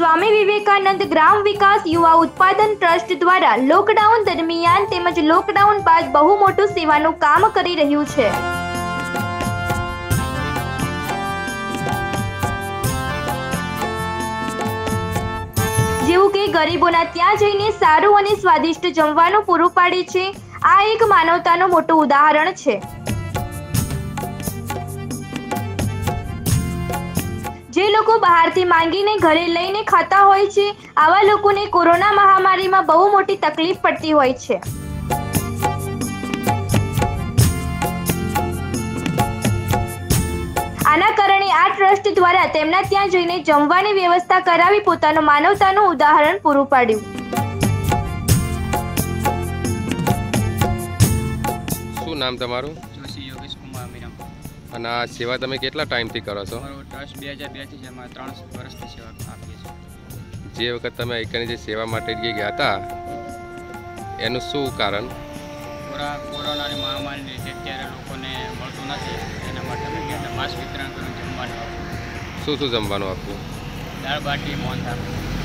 स्वामी विवेकानंद ग्राम विकास युवा उत्पादन ट्रस्ट द्वारा लॉकडाउन दरमियान तेमज लॉकडाउन बाद बहु मोटું સેવાનું કામ કરી રહ્યું છે। જેવું કે ગરીબોના ત્યાં જઈને સારું અને સ્વાદિષ્ટ જમવાનું પૂરું પાડે છે। આ એક માનવતાનું મોટું ઉદાહરણ છે। જે લોકો બહારથી માંગીને ઘરે લઈને ખાતા હોય છે, આવા લોકોને કોરોના મહામારીમાં બહુ મોટી તકલીફ પડતી હોય છે। આના કારણે આ ટ્રસ્ટ દ્વારા તેમના ત્યાં જઈને જમવાની વ્યવસ્થા કરાવી પોતાનું માનવતાનું ઉદાહરણ પૂરું પાડ્યું। શું નામ તમારું? જોશી યોગેશ કુમાર મીરામ। અને આ સેવા તમે કેટલા ટાઈમથી કરો છો? અમારો ટ્રસ્ટ 2002 થી છે, એમાં 3 વર્ષથી સેવા આપીએ છીએ। જે વખત તમે અહીંની જે સેવા માટે ગયા હતા એનું શું કારણ? કોરોનાની મહામારીને લીધે અત્યારે લોકોને મળતું નથી, એના માટે અમે ગયા માસ્ક વિતરણ કર્યું, જમવાનું આપ્યું। શું શું જમવાનું આપ્યું? દાળ બાટી, મોહનથાળ।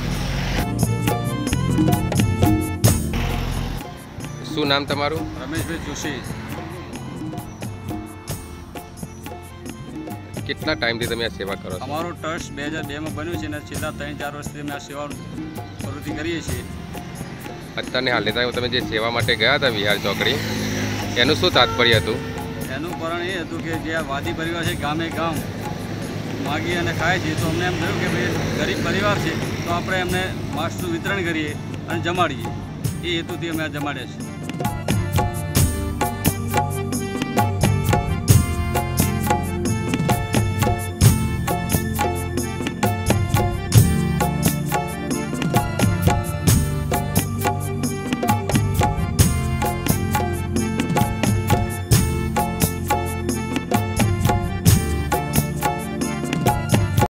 શું નામ તમારું? રમેશભાઈ જોશી। કેટલા ટાઈમથી તમે આ સેવા કરો છો? અમારું ટ્રસ્ટ 2002માં બન્યું છે અને છેલ્લા 3-4 વર્ષથી અમે આ સેવા પ્રવૃત્તિ કરીએ છીએ। અત્યારની હાલની તારીખમાં તમે જે સેવા માટે ગયા હતા વિહાર ચોકડી, એનું શું તાત્પર્ય હતું? એનું કારણ એ હતું કે જે આ વાદી પરિવાર છે ગામે ગામ માગી અને ખાય છે, તો અમને એમ થયું કે ભાઈ ગરીબ પરિવાર છે તો આપણે એમને માસ્કનું વિતરણ કરીએ અને જમાડીએ। એ હેતુથી અમે આ જમાડ્યા છીએ।